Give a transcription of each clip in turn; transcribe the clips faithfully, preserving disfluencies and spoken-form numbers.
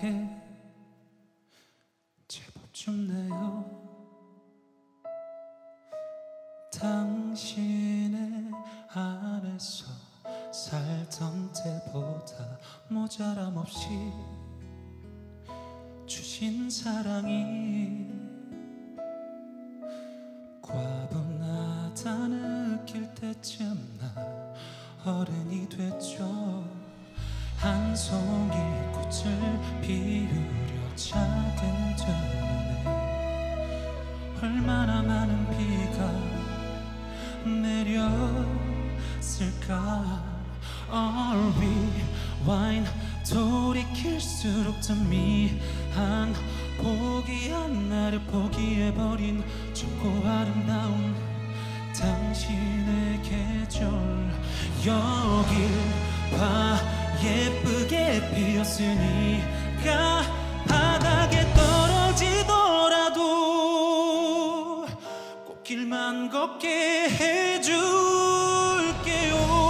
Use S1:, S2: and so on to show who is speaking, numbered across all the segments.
S1: 게 제법 춥네요. 당신의 안에서 살던 때보다 모자람 없이 주신 사랑이 과분하다 느낄 때쯤 나 어른이 됐죠. 한 송이 꽃을 피우려 작은 두 눈에 얼마나 많은 비가 내렸을까. Rewind 돌이킬수록 더 미안 포기한 나를 포기해버린 좁고 아름다운 당신의 계절. 여길 봐 예쁘게 피었으니까 바닥에 떨어지더라도 꽃길만 걷게 해줄게요.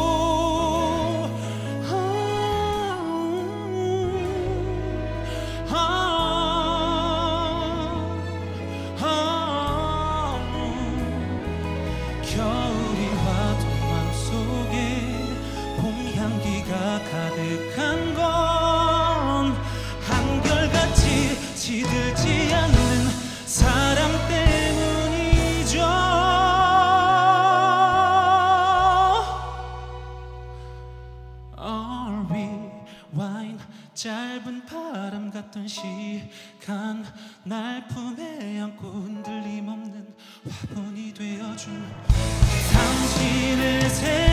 S1: 겨울이 와도 맘속에 봄 향기가 가득한 건 한결같이 시들지 않는 사랑 때문이죠. Rewind 짧은 바람 같던 시간 날 품에 안고 흔들림 없는 화분이 되어준 당신을 새